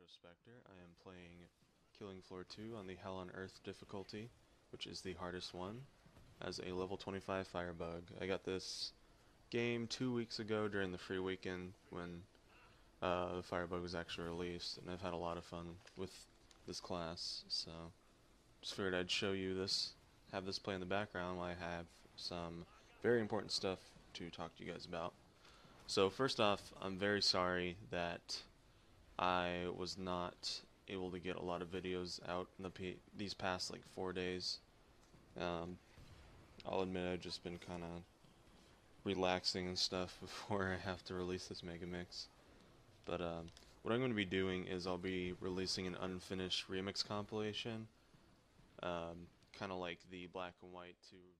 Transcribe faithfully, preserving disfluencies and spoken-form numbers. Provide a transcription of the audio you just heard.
Spectre. I am playing Killing Floor two on the Hell on Earth difficulty, which is the hardest one, as a level twenty-five Firebug. I got this game two weeks ago during the free weekend when uh, the Firebug was actually released, and I've had a lot of fun with this class, so just figured I'd show you this, have this play in the background while I have some very important stuff to talk to you guys about. So first off, I'm very sorry that I was not able to get a lot of videos out in the p these past like four days. Um, I'll admit I've just been kind of relaxing and stuff before I have to release this Mega Mix. But um, what I'm going to be doing is I'll be releasing an unfinished remix compilation, um, kind of like the Black and White to